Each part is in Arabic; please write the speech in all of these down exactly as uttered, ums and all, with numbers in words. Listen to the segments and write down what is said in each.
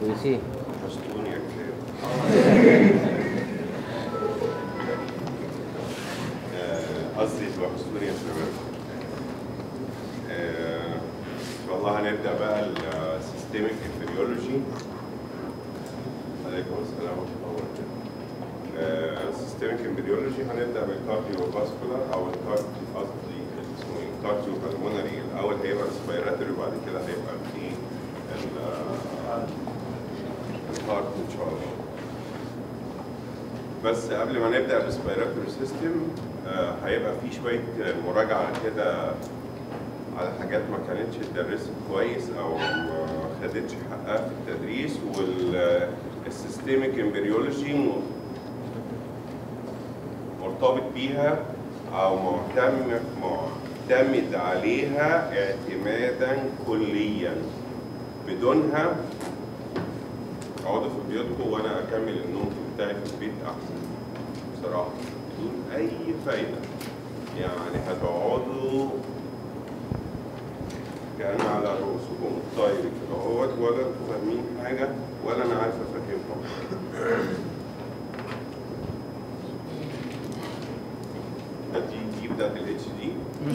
كويسين. وحشتوني يا كتاب. قصدي وحشتوني يا شباب. ان شاء الله هنبدا بقى السيستميك انفيريولوجي. عليكم السلام ورحمه الله وبركاته. السيستميك انفيريولوجي هنبدا بالكارديو فاسكولار او الكارديو قصدي اسمه ايه؟ الكارديو بالمونري. الاول هيبقى الريسبيراتوري وبعد كده هيبقى في الهارت ان شاء الله. بس قبل ما نبدا الريسبيراتوري سيستم آه هيبقى في شويه مراجعه كده على حاجات ما كانتش اتدرست كويس او ما خدتش حقها في التدريس. والسيستميك امبريولوجي مرتبط بيها او معتمد معتمد عليها اعتمادا كليا. بدونها اقعدوا في بيوتكم وانا اكمل النوم بتاعي في البيت احسن بصراحه، بدون اي فايده. يعني هتقعدوا كأن على رؤوسكم الطاير كده اهوت، ولا انتوا فاهمين حاجه ولا انا عارف افهمكم. دي دي بتاعت الاتش دي.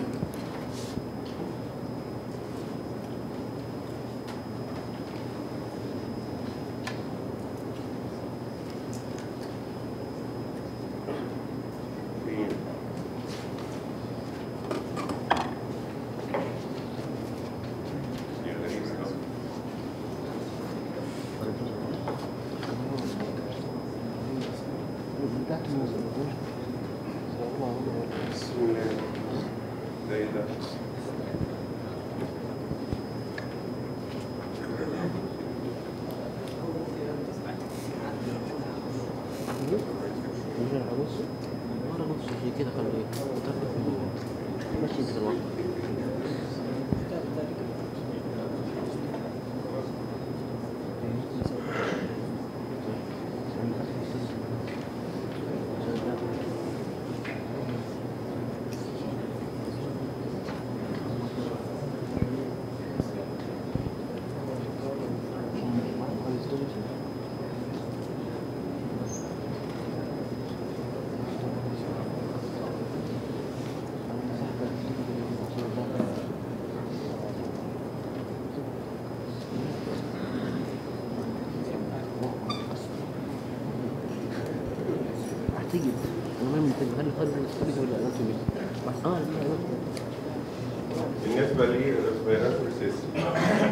بالنسبه للريسبيراتوري سيستم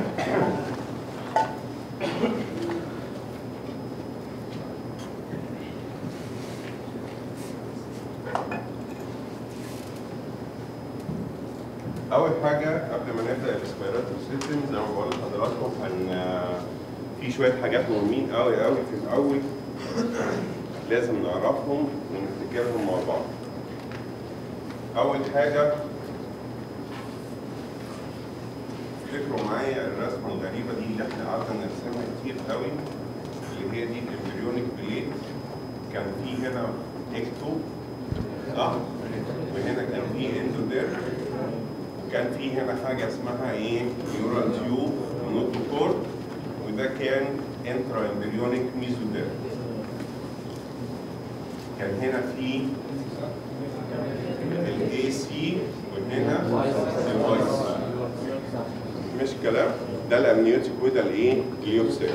اول حاجه قبل ما نبدا الريسبيراتوري سيستم زي ما بقول لحضراتكم ان في شويه حاجات مهمين قوي قوي في الاول لازم نعرفهم ونفتكرهم مع بعض. اول حاجه افتكروا معايا الرسمه الغريبه دي اللي احنا قعدنا نرسمها كتير قوي، اللي هي دي الامبريونيك بليت. كان في هنا اكتو صح؟ وهنا كان في اندوديرم، وكان في هنا حاجه اسمها ايه؟ نيورال تيوب ونوتوكورد، وده كان انترا امبريونيك ميزوديرم. كان هنا في الاي سي وهنا الواي سي. مش كلام؟ ده الامنيوتيك وده الايه؟ اليوكسيل.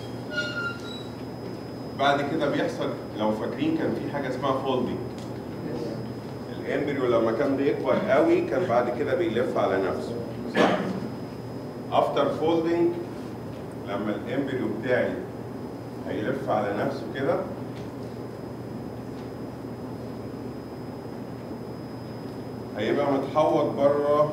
بعد كده بيحصل لو فاكرين كان في حاجه اسمها فولدنج. الامبريو لما كان بيكبر قوي كان بعد كده بيلف على نفسه صح؟ افتر فولدنج لما الامبريو بتاعي هيلف على نفسه كده هيبقى متحوط بره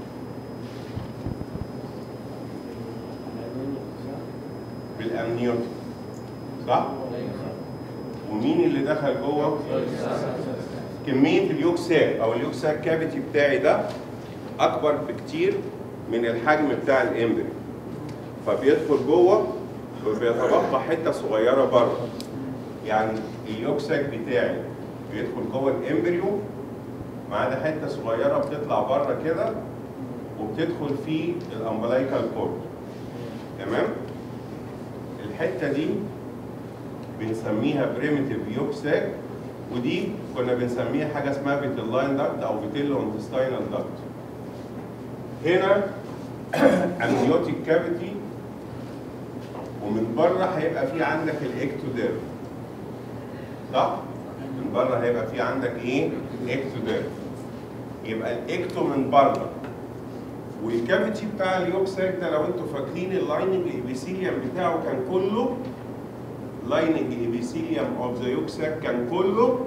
بالامنيوتيك صح؟ ومين اللي دخل جوه؟ كميه اليوكساك او اليوكساك كافيتي بتاعي ده اكبر بكتير من الحجم بتاع الامبريو، فبيدخل جوه وبيتبقى حته صغيره بره. يعني اليوكساك بتاعي بيدخل جوه الامبريو ما عدا حته صغيره بتطلع بره كده وبتدخل في الامبلايكال كورد. تمام؟ الحته دي بنسميها بريميتيف يوك ساك، ودي كنا بنسميها حاجه اسمها فيتيلاين داكت او فيتيلو انتستاينال داكت. هنا امنيوتيك كافيتي، ومن بره هيبقى في عندك الاكتوديرم، صح؟ من بره هيبقى في عندك ايه؟ اكتوديرم. يبقى الاكتو من بره، والكافيتي بتاع اليوك ساك ده لو انتوا فاكرين اللايننج ايبيثيليوم بتاعه كان كله لايننج ايبيثيليوم اوف ذا يوك ساك كان كله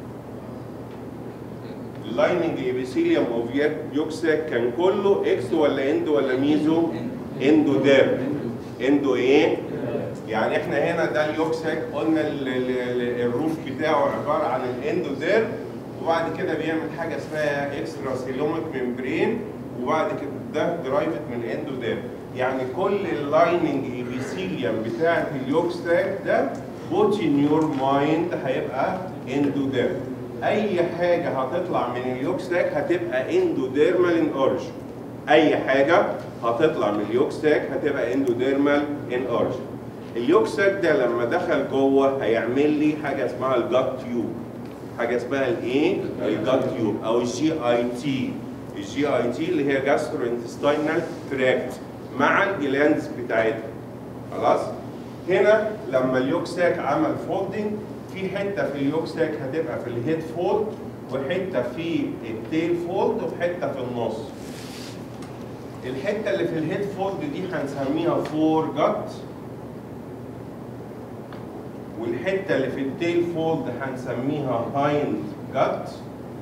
اللايننج ايبيثيليوم اوف يوك ساك كان كله اكسو ولا اندو ولا ميزو؟ اندو ديرم. اندو ايه؟ يعني احنا هنا ده اليوك ساك قلنا الروف بتاعه عباره عن الاندو ديرم، وبعد كده بيعمل حاجه اسمها اكسترا سيلوميك ممبرين، وبعد كده ده درايفت من اندو ديرم. يعني كل اللايننج ايبيثيليوم بتاعت اليوك ساك ده بوت ان يور مايند هيبقى اندو ديرم. اي حاجه هتطلع من اليوك ساك هتبقى اندوديرمال ان اوريجن. اي حاجه هتطلع من اليوك ساك هتبقى اندوديرمال ان اوريجن. اليوك ساك ده لما دخل جوه هيعمل لي حاجه اسمها الجات تيوب. حاجه اسمها الايه؟ الجات تيوب او الجي اي تي. الجي اي تي اللي هي جاسترو انتستاينال تراكت مع الجلاندز بتاعتها. خلاص؟ هنا لما اليوك ساك عمل فولدنج، في حته في اليوك ساك هتبقى في الهيد فولد، وحته في التيل فولد، وحته في النص. الحته اللي في الهيد فولد دي هنسميها فور جت، والحته اللي في التيل فولد هنسميها هايند جت،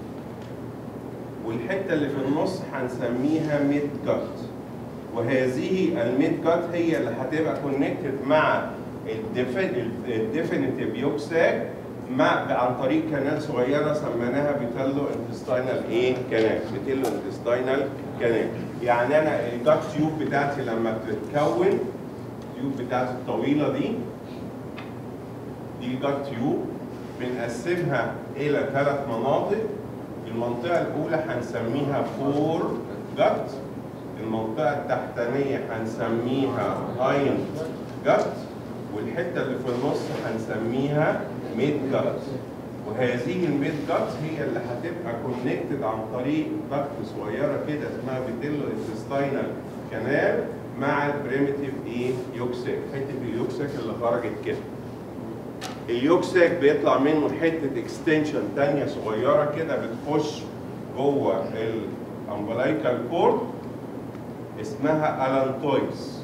والحته اللي في النص هنسميها ميد جت. وهذه الميد جت هي اللي هتبقى كونكتد مع الديفينيتيف يوك ساك مع عن طريق كانال صغيره سميناها بيتيلو انتستاينال ايه؟ كانال. بيتيلو انتستاينال كانال. يعني انا الجات تيوب بتاعتي لما بتتكون، التيوب بتاعتي الطويله دي دي الجات تيوب بنقسمها الى ثلاث مناطق. المنطقه الاولى هنسميها فور جات، المنطقه التحتانيه هنسميها هايند جات، والحته اللي في النص هنسميها ميد جات. وهذه الميد جات هي اللي هتبقى كونكتد عن طريق ضغط صغيره كده اسمها بيتيلو انتستاينال كانال مع البريميتيف ايه؟ يوك ساك. حته اليوك ساك اللي خرجت كده. اليوك ساك بيطلع منه حته اكستنشن ثانيه صغيره كده بتخش جوه الامبلايكال كورد اسمها الانتويز.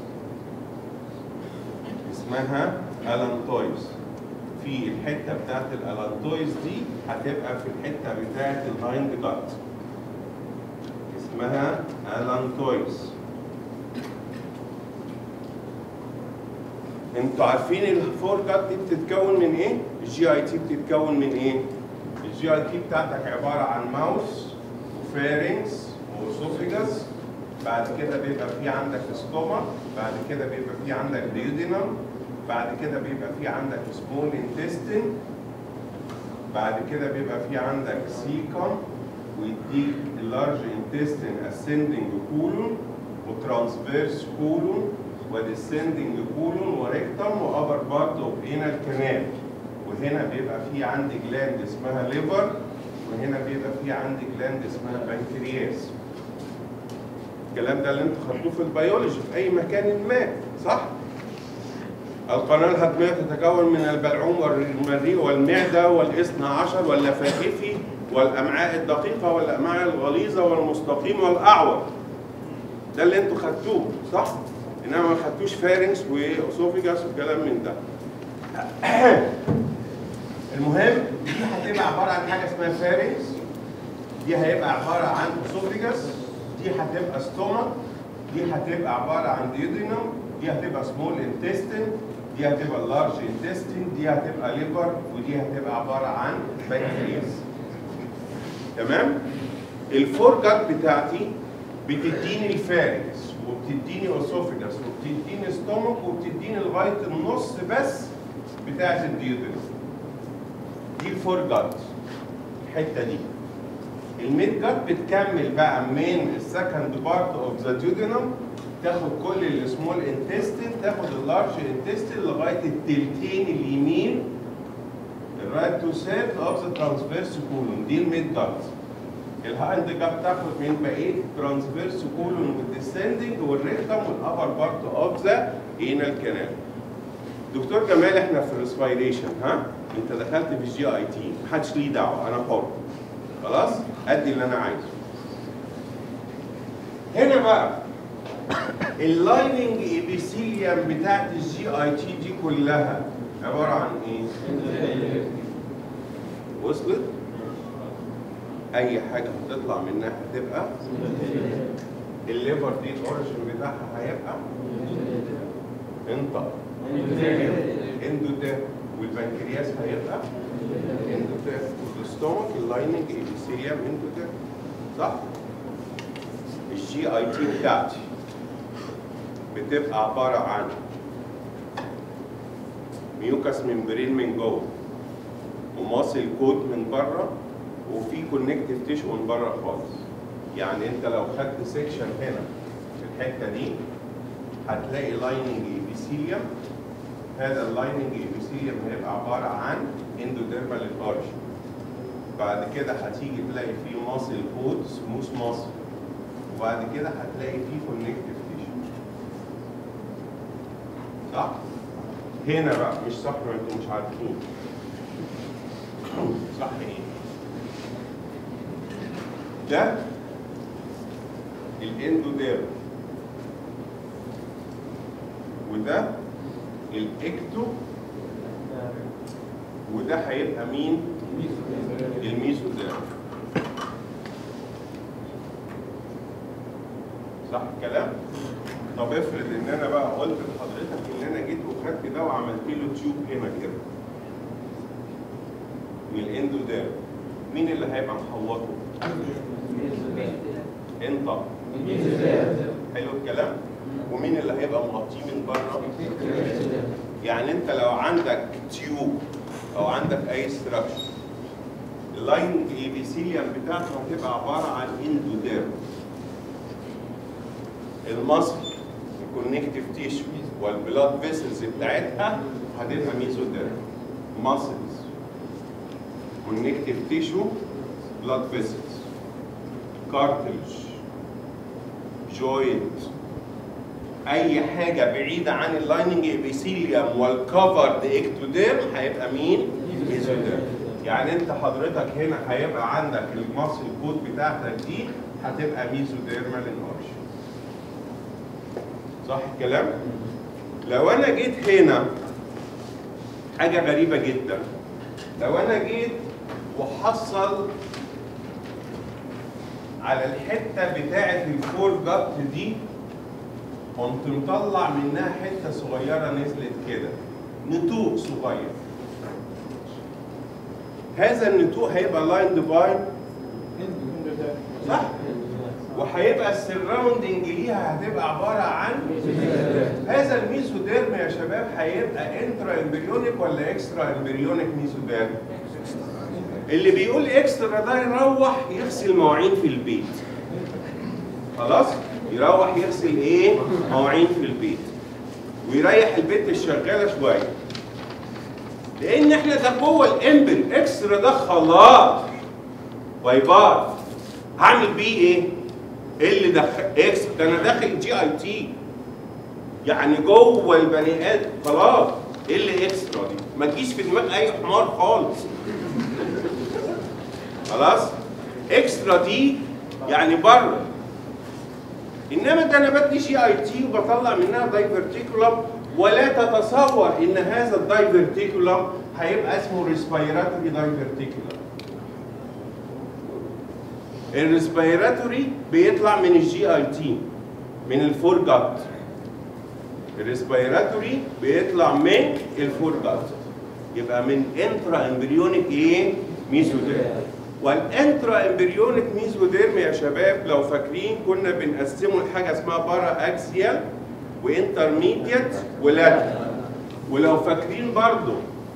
اسمها الانتويز. في الحته بتاعت الالانتويز دي هتبقى في الحته بتاعت الهايند جات اسمها الانتويز. انتوا عارفين الفور جات دي بتتكون من ايه؟ الجي اي تي بتتكون من ايه؟ الجي اي تي بتاعتك عباره عن ماوس وفارنكس واسوفيجاس، بعد كده بيبقى في عندك ستومك، بعد كده بيبقى في عندك ديودينم، بعد كده بيبقى في عندك سمول انتستين، بعد كده بيبقى في عندك سيكم، ويديك اللارج انتستين اسندنج كولون وترانسفيرس كولون وديسندنج كولون وريكتم وابر بارت اوف انال كانال. وهنا بيبقى في عندي جلاند اسمها ليفر، وهنا بيبقى في عندي جلاند اسمها بنكرياس. الكلام ده اللي انتوا خدتوه في البيولوجي في اي مكان ما، صح؟ القناه الهضميه تتكون من البلعوم والمريء والمعده والاثنى عشر واللفائفي والامعاء الدقيقه والامعاء الغليظه والمستقيم والاعور. ده اللي انتوا خدتوه، صح؟ انما ما خدتوش فارنكس واسوفيجاس والكلام من ده. المهم دي هتبقى عباره عن حاجه اسمها فارنكس، دي هيبقى عباره عن اسوفيجاس، دي هتبقى ستومك، دي هتبقى عباره عن ديودينم، دي هتبقى سمول انتستين، دي هتبقى لارج انتستين، دي هتبقى ليفر، ودي هتبقى عباره عن بنكرياس. تمام؟ الفور جات بتاعتي بتديني الفارنكس وبتديني اسوفيجاس وبتديني ستومك وبتديني لغايه النص بس بتاعت الديودينم. دي الفور جات الحته دي. الميد جات بتكمل بقى من السكند بارت اوف ذا ديودينم تاخد كل السمول انتستين، تاخد اللارج انتستين لغايه التلتين اليمين الرايت تو سيرد اوف ذا ترانسفيرس كولون، دي الميد داكت. الهايند جاب تاخد من بقيه الترانسفيرس كولون والديسندنج والريكتم والابر بارت اوف ذا انال كانال. دكتور جمال احنا في الريسبيريشن، ها؟ انت دخلت في الجي اي تي، محدش ليه دعوه، انا حر. خلاص؟ ادي اللي انا عايزه. هنا بقى اللايننج ايبيثيليوم بتاعت الجي اي تي دي كلها عباره عن ايه؟ وصلت؟ اي حاجه هتطلع منها هتبقى الليفر دي الاوريجن بتاعها هيبقى انطق اندوتيرم، والبنكرياس هيبقى اندوتيرم، والستومك اللايننج ايبيثيليوم اندوتيرم. صح؟ الجي اي تي بتاعتي بتبقى عباره عن ميوكاس ممبرين من جوه وماسل كوت من بره وفي كونكتيف تيشو من بره خالص. يعني انت لو خدت سيكشن هنا في الحته دي هتلاقي لايننج ايبيثيليوم. هذا اللايننج ايبيثيليوم هيبقى عباره عن اندوديرمال اوريجن. بعد كده هتيجي تلاقي فيه ماسل كوت سموث ماسل، وبعد كده هتلاقي فيه كونكتيف تيشو. صح؟ هنا بقى مش صح، ما انتم مش عارفين. صح ايه؟ ده الاندوديرم وده الاكتو وده هيبقى مين؟ الميزوديرم. صح الكلام؟ طب افرض ان انا بقى قلت لحضرتك ان انا جيت وخدت ده وعملت له تيوب هنا كده من الاندوديرم، مين اللي هيبقى محوطه؟ انت. حلو الكلام؟ ومين اللي هيبقى مغطيه من بره؟ يعني انت لو عندك تيوب او عندك اي ستراكشر اللاين ايبيثيليوم بتاعته هتبقى عباره عن اندوديرم. المصل الكونكتيف تيشو والبلاد فيسلز بتاعتها هتبقى ميزوديرم. ماسلز كونكتيف تيشو بلاد فيسلز كارتلج جوينت، اي حاجه بعيده عن اللايننج ايبيثيليوم والكفرد اكتوديرم هيبقى مين؟ ميزوديرم. يعني انت حضرتك هنا هيبقى عندك الماسل كود بتاعتك دي هتبقى ميزوديرمال انورشن. صح الكلام؟ لو انا جيت هنا حاجه غريبه جدا، لو انا جيت وحصل على الحته بتاعه الفور جات دي قمت مطلع منها حته صغيره نزلت كده، نتوء صغير. هذا النتوء هيبقى لايند باي صح؟ وهيبقى السراوندنج ليها هتبقى عباره عن هذا الميزوديرم يا شباب. هيبقى انترا امبريونيك ولا اكسترا امبريونيك ميزوديرم؟ اللي بيقول اكسترا ده يروح يغسل مواعين في البيت. خلاص؟ يروح يغسل ايه؟ مواعين في البيت ويريح البيت الشغاله شويه. لان احنا ده جوه الامبل، اكسترا ده خلاص باي باي. هعمل بيه ايه؟ ايه اللي دخل اكسترا؟ ده انا داخل جي اي تي يعني جوه البني ادم خلاص. ايه اللي اكسترا دي؟ ما تجيش في دماغ اي حمار خالص. خلاص؟ اكسترا دي يعني بره. انما ده انا بدي جي اي تي وبطلع منها دايفرتيكولم، ولا تتصور ان هذا الدايفرتيكولم هيبقى اسمه ريسبيراتوري دايفرتيكولم. الريسبيراتوري بيطلع من الجي اي تي من الفور جات. الريسبيراتوري بيطلع من الفور جات. يبقى من انترا امبريونيك ايه؟ ميزوديرم. والانترا امبريونيك ميزوديرم يا شباب لو فاكرين كنا بنقسمه لحاجه اسمها بارا اكسيال وانترميديت ولاترال. ولو فاكرين برضو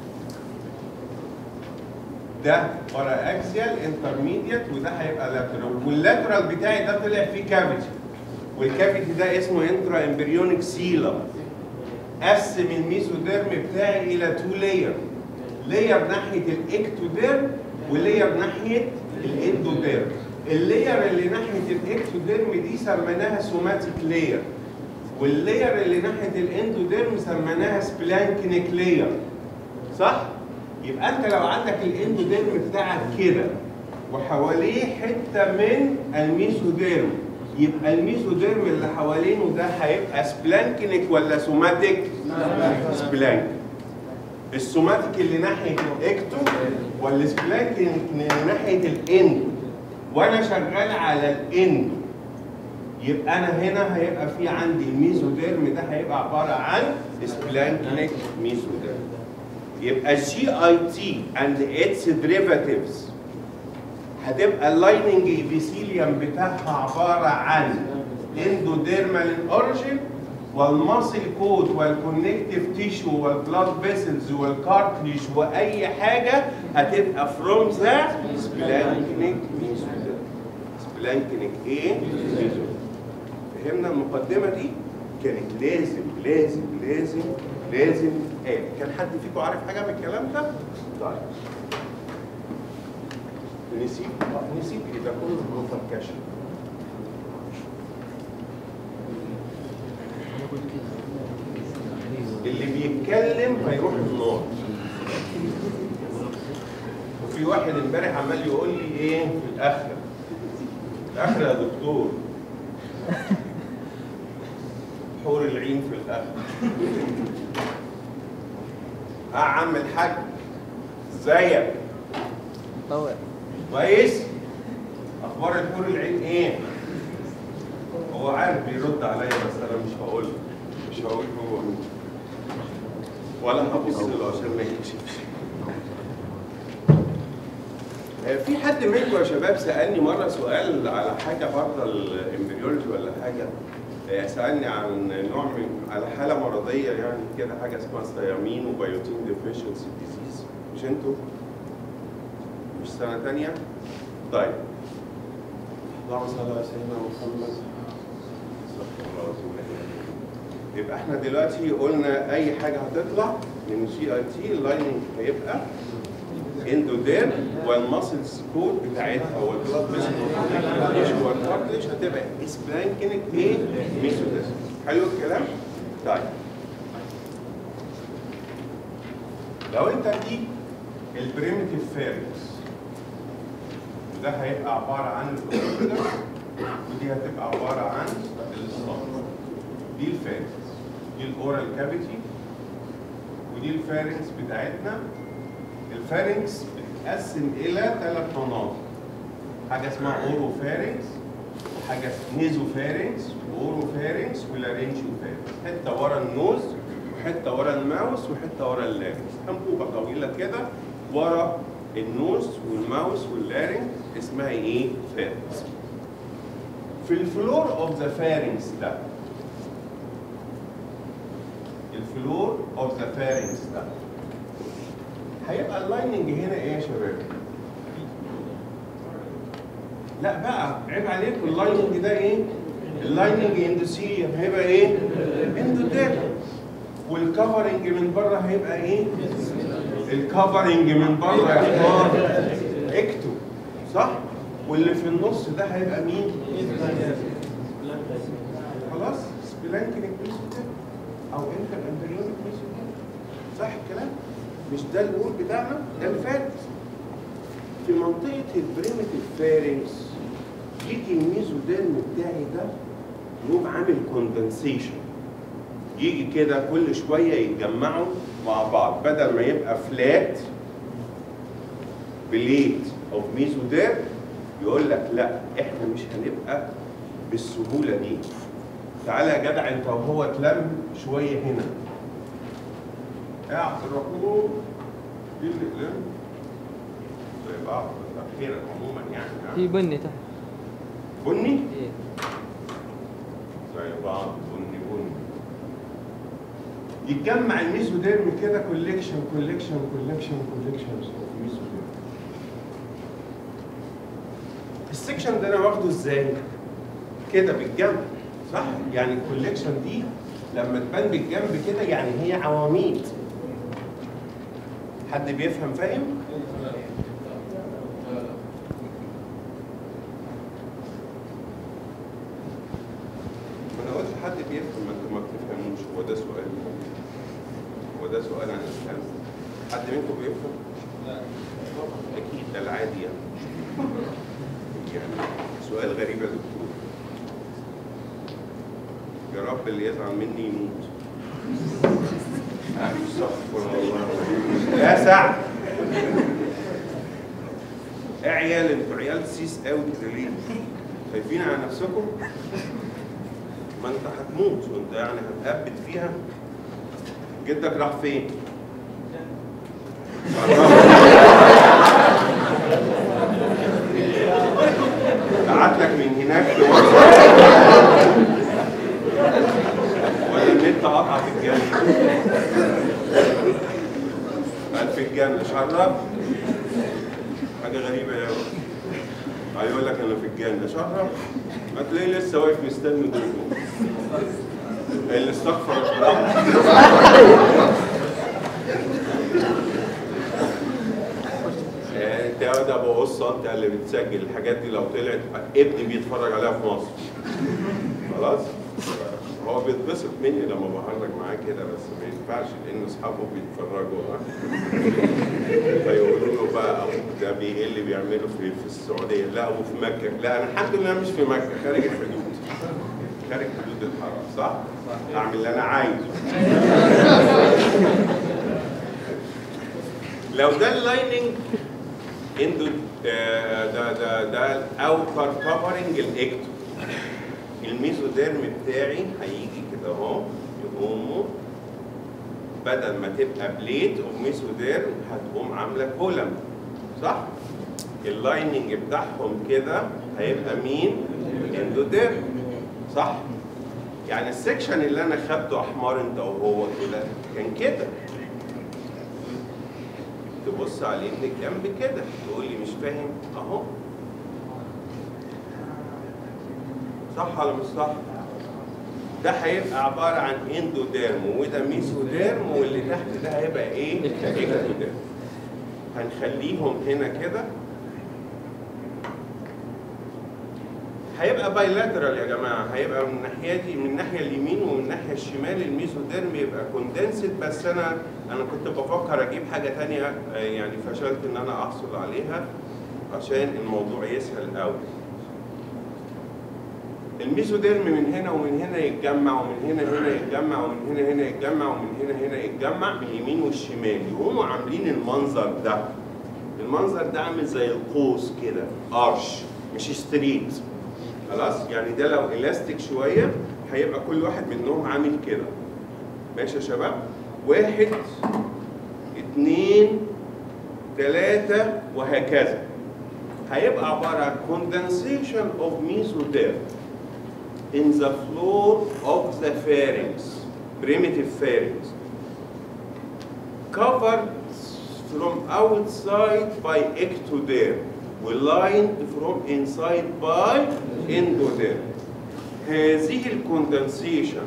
ده بارا اكسيال انترميديت وده هيبقى لاترال، واللاترال بتاعي ده طلع فيه كافيتي والكافيتي ده اسمه انترا امبريونيك سيلم. قسم الميزوديرم بتاعي الى تو لاير، لاير ناحيه الاكتوديرم ولاير ناحيه الاندوديرم. اللاير اللي ناحيه الاكتوديرم دي سميناها سوماتيك لاير، واللاير اللي ناحيه الاندوديرم سميناها سبلانكنيك لاير. صح؟ يبقى انت لو عندك الاندوديرم بتاعك كده وحواليه حته من الميزوديرم، يبقى الميزوديرم اللي حوالينه ده هيبقى سبلانكنيك ولا سوماتيك؟ سبلانك. السوماتيك اللي ناحيه الاكتو ولا سبلانكنيك اللي ناحيه الاندو؟ وانا شغال على الاندو، يبقى انا هنا هيبقى في عندي الميزوديرم ده هيبقى عباره عن سبلانكنيك ميزوديرم. يبقى جي اي تي اند اتس ديريفاتيفز هتبقى اللايننج ايبيثيليوم بتاعها عباره عن اندوديرمال اوريجين، والماسل كود والكونكتيف تيشو والبلاد فيسلز والكارتريج واي حاجه هتبقى فروم ذا سبلانكنيك ميزوديرم. سبلانكنيك ايه؟ ميزوديرم. فهمنا المقدمه دي؟ كانت لازم لازم لازم لازم ايه؟ كان حد فيكم عارف حاجه من الكلام ده؟ طيب نسيب نسيب ايه ده كله بروفانكشن. اللي بيتكلم هيروح النار. وفي واحد امبارح عمال يقول لي ايه في الاخره؟ الاخره يا دكتور حور العين في الاخره. اه عم الحاج ازيك؟ طوع كويس؟ اخبار الحور العين ايه؟ هو عارف بيرد عليا بس انا مش هقول له، مش هقول هو ولا هبص له عشان ما يكشفش. في حد منكم يا شباب سالني مره سؤال على حاجه بره الامبريولوجي ولا حاجه، سالني عن نوع من على حاله مرضيه يعني كده، حاجه اسمها ثيامين وبيوتين ديفيشنسي ديزيز. مش انتوا؟ مش سنه ثانيه؟ طيب اللهم صل على سيدنا محمد. يبقى احنا دلوقتي قلنا اي حاجه هتطلع من جي اي تي اللايننج هيبقى اندوديرم، والماسلز كود بتاعتها والبلاد فيسل والكارتليج هتبقى سبلانكنيك ايه؟ ميزوديرم. حلو الكلام؟ طيب لو انت دي البريمتيف فارنكس وده هيبقى عباره عن الاوربيتال ودي هتبقى عباره عن الصدر. دي الفارنكس، دي الاورال كافيتي ودي الفارنكس بتاعتنا. الفارنكس بتتقسم الى ثلاث مناطق، حاجه اسمها اورو فارنكس وحاجه نيزو فارنكس واورو فارنكس ولارينجيو فارنكس. حته ورا النوز وحته ورا الماوس وحته ورا اللارنكس، انبوبه طويله كده ورا النوز والماوس واللارنكس اسمها ايه؟ فارنكس. في الفلور اوف ذا فارنكس ده الفلور اوف ذا فارنكس ده هيبقى اللايننج هنا ايه يا شباب؟ لا بقى عيب عليكم، اللايننج ده ايه؟ اللايننج اندوثيليوم هيبقى ايه؟ اندوديرم. والكفرنج من بره هيبقى ايه؟ الكفرنج من بره يا حمار اكتو، صح؟ واللي في النص ده هيبقى مين؟ خلاص؟ سبلانكنيك ميزوديرم او انتر امبريونيك ميزوديرم. صح الكلام؟ مش ده الوول بتاعنا؟ ده الفات. في منطقة البريمتيف فارنكس يجي الميزوديرم بتاعي ده يقوم عامل كوندنسيشن، يجي كده كل شوية يتجمعوا مع بعض، بدل ما يبقى فلات بليت اوف ميزوديرم يقول لك لا احنا مش هنبقى بالسهولة دي. تعالى يا جدع انت وهو اتلم شوية هنا. يا عبد الرحمن دي الاقلام زي بعض خيرا عموما يعني. في بني تحت. بني؟ ايه زي بعض بني بني. يتجمع الميزوديرم كده كوليكشن كوليكشن كوليكشن كوليكشنز اوف ميزوديرم. السكشن ده انا واخده ازاي؟ كده بالجنب صح؟ يعني الكوليكشن دي لما تبان بالجنب كده يعني هي عواميد. حد بيفهم فاهم؟ انا قلت حد بيفهم، ما انتوا ما بتفهموش. هو ده سؤال، هو ده سؤال عن الاسلام. حد منكم بيفهم؟ لا اكيد ده العادي يعني. يعني سؤال غريب يا دكتور. يا رب اللي يزعل مني يموت. استغفر الله. يا سعد ايه عيال؟ انتوا عيال سيس قوي كده ليه؟ خايفين على نفسكم؟ ما انت هتموت وانت يعني هتهبط فيها. جدك راح فين؟ بعت لك من هناك ولا النت قطع في الجنة؟ قال في الجنة شرب؟ حاجة غريبة يا ولد. هيقول لك أنا في الجنة شرب؟ ما تلاقيه لسه واقف مستني دكتور. اللي استغفر الله. انت ده ببص انت اللي بتسجل الحاجات دي، لو طلعت ابني بيتفرج عليها في مصر. خلاص؟ هو بيتبسط مني لما بهرج معاه كده، بس ما ينفعش لان اصحابه بيتفرجوا. فيقولوا له بقى ابوك ده ايه اللي بيعمله في في السعوديه؟ لا ابوه في مكه. لا انا الحمد لله مش في مكه، خارج الحدود. خارج حدود الحرم، صح؟ اعمل اللي انا عايزه. لو ده اللايننج اندو ده ده ده الاوتر كفرنج الاكتو، الميزوديرم بتاعي هيجي كده اهو، يقوموا بدل ما تبقى بليت اوف ميزوديرم هتقوم عامله كولم، صح؟ اللايننج بتاعهم كده هيبقى مين؟ اندوديرم، صح؟ يعني السكشن اللي انا خدته احمر انت وهو كده كان كده. تبص عليه من الجنب كده تقول لي مش فاهم اهو. صح ولا مش صح؟ ده هيبقى عباره عن اندوديرم وده ميزوديرم، واللي تحت ده هيبقى ايه؟ اكتوديرم. هنخليهم هنا كده. هيبقى بايلاترال يا جماعه، هيبقى من الناحيه دي، من الناحيه اليمين ومن الناحيه الشمال الميزوديرم يبقى كوندنسد. بس انا انا كنت بفكر اجيب حاجه ثانيه يعني فشلت ان انا احصل عليها عشان الموضوع يسهل قوي. الميزوديرم من هنا ومن هنا يتجمع، ومن هنا هنا يتجمع، ومن هنا هنا يتجمع، ومن هنا هنا يتجمع من اليمين والشمال، يقوموا عاملين المنظر ده. المنظر ده عامل زي القوس كده، ارش مش ستريت. خلاص؟ يعني ده لو الاستيك شويه هيبقى كل واحد منهم عامل كده. ماشي يا شباب؟ واحد اثنين ثلاثة وهكذا. هيبقى عبارة عن condensation of mesoderm in the floor of the pharynx, primitive pharynx, covered from outside by ectoderm, وlined from inside by endoderm. هذه الكوندنسيشن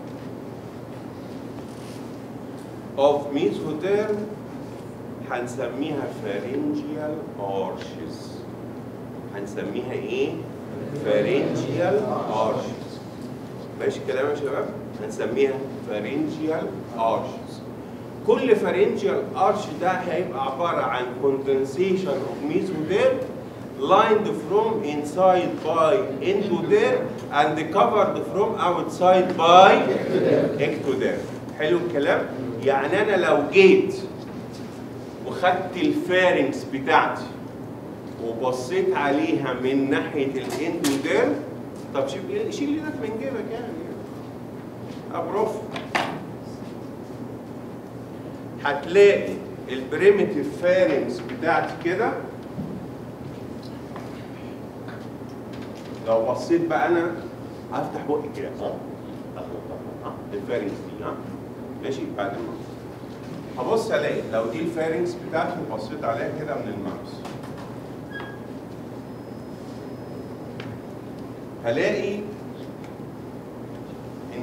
of mesoderm هنسميها pharyngeal arches. هنسميها ايه؟ pharyngeal arches. ماشي الكلام يا شباب؟ هنسميها pharyngeal arches. كل pharyngeal arch ده هيبقى عبارة عن condensation of mesoderm lined from inside by endoderm and covered from outside by ectoderm. حلو الكلام؟ يعني أنا لو جيت وخدت الفارنكس بتاعتي وبصيت عليها من ناحية الاندوديرم، طب شيل شيل ايدك من جيبك يعني. أبروف. هتلاقي البريميتيف فارنكس بتاعتي كده. لو بصيت بقى أنا هفتح بقي كده، صح؟ الفارنكس دي، ها؟ ماشي؟ بعد ما هبص الاقي لو دي الفارنكس بتاعتي وبصيت عليها كده من الماوس، هلاقي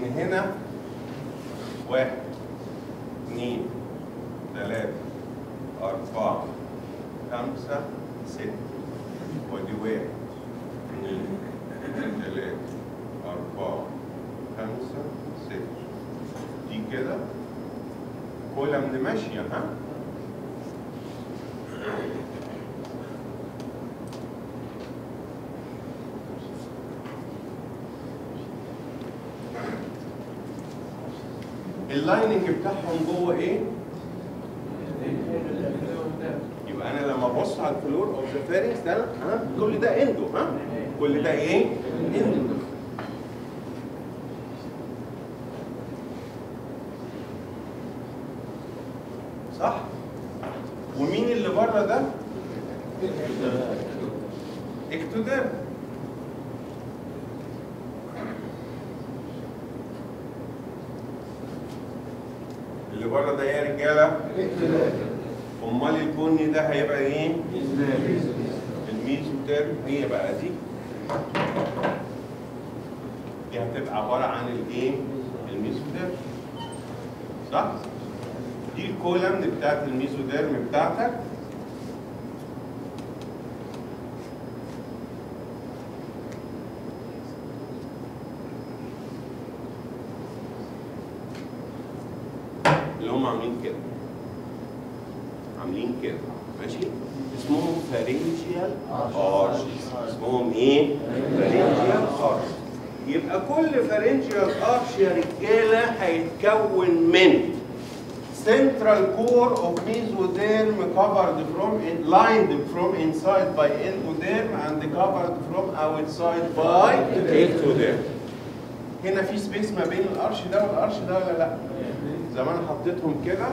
من هنا واحد اثنين ثلاثة أربعة خمسة ستة، ودي واحد اثنين ثلاثة أربعة خمسة ستة، دي كده كولم ماشية. ها؟ اللايننج بتاعهم جوه ايه؟ يبقى انا لما ابص على الفلور اوف ذا فارنكس ده ها كل ده اندو. ها؟ كل ده ايه؟ اندو. صح؟ ومين اللي بره ده؟ اكتوديرم. اللي بره ده يا رجاله امال البني ده هيبقى ايه؟ الميزوديرم. هي بقى دي دي هتبقى عباره عن الايه؟ الميزوديرم. صح؟ دي الكولمن بتاعت الميزوديرم بتاعتك. اللي هم عاملين كده عاملين كده ماشي، اسمهم فارنجيال ارشز. اسمهم ايه؟ فارنجيال ارش. يبقى كل فارنجيال ارش يا رجاله هيتكون من central core of mesoderm covered from in, lined from inside by endoderm and covered from outside by ectoderm. هنا في سبيس ما بين الارش ده والارش ده ولا لا؟ زي ما انا حطيتهم كده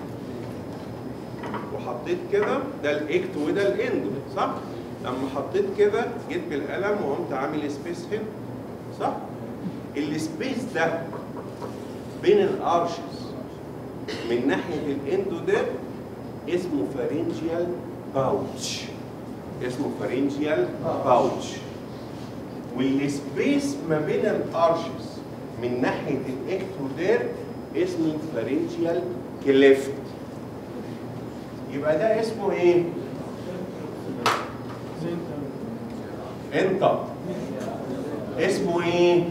وحطيت كده، ده الاكت وده الاندو. صح؟ لما حطيت كده جيت بالقلم وقمت عامل سبيس هنا. صح؟ السبيس ده بين الارشز من ناحيه الاندوديرم اسمه فارنجيال باوتش. اسمه فارنجيال باوتش. والسبيس ما بين الارشز من ناحيه الاكتوديرم اسمه فارنجيال كليفت. يبقى ده اسمه ايه؟ انت اسمه ايه؟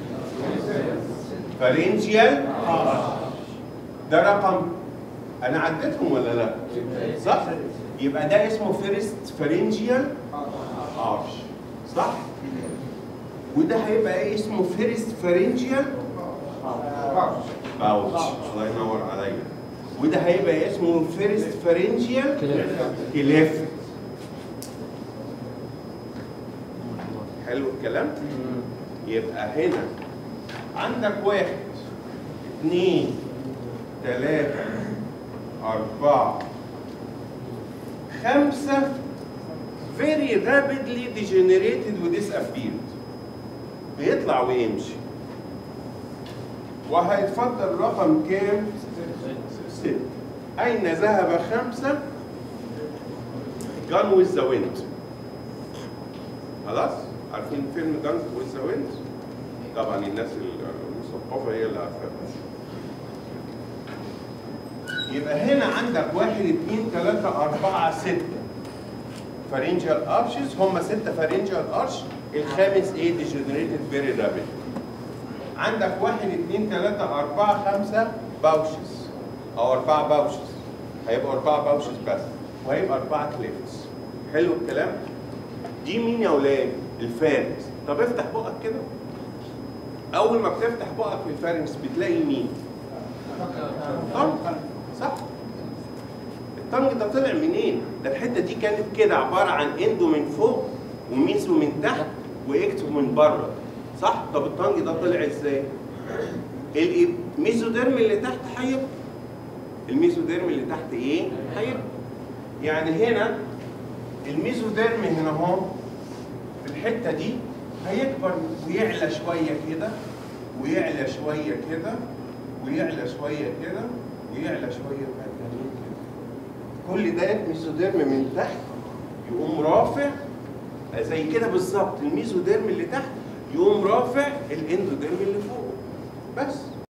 فارنجيال. ده رقم انا عديتهم ولا لا؟ صح؟ يبقى ده اسمه فيرست فارنجيال ارش. صح؟ وده هيبقى ايه اسمه؟ فيرست فارنجيال باوتش. الله ينور عليا. وده هيبقى اسمه فيرست فارنجيال كليفت. حلو الكلام؟ يبقى هنا عندك واحد اثنين ثلاثة أربعة خمسة very rapidly degenerated و disappeared. بيطلع ويمشي. وهيتفضل رقم كام؟ ستة. أين ذهب خمسة؟ Gone with the Wind. خلاص؟ عارفين فيلم Gone with the Wind؟ طبعا الناس المثقفة هي اللي عارفاها. يبقى هنا عندك واحد اثنين ثلاثة أربعة ستة فارنجيال ارشز. هم ستة فارنجيال ارش. الخامس ايه؟ ديجنريتد فيري رابيد. عندك واحد اثنين ثلاثة أربعة خمسة باوشز أو أربعة باوشز. هيبقوا أربعة باوشز بس وهيبقى أربعة كليفتس. حلو الكلام؟ دي مين يا ولاد؟ الفارنكس. طب افتح بقك كده. أول ما بتفتح بقك في الفارنكس بتلاقي مين؟ طنج. صح؟ الطنج ده طلع منين؟ ده الحتة دي كانت كده عبارة عن اندو من فوق وميزو من تحت واكتو من بره. صح؟ طب الطنج ده طلع ازاي؟ الميزوديرم اللي تحت هيبقى الميزوديرم اللي تحت ايه؟ هيبقى يعني هنا الميزوديرم هنا اهو في الحته دي هيكبر ويعلى شويه كده ويعلى شويه كده ويعلى شويه كده ويعلى شويه كده. كل ده ميزوديرم من تحت يقوم رافع زي كده بالظبط. الميزوديرم اللي تحت يقوم رافع الاندوديرم اللي فوق. بس